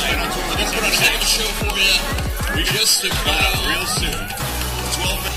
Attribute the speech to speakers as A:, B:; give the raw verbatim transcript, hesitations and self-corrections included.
A: staying on tour with us. We're going to have a show for you. We just about real soon. twelve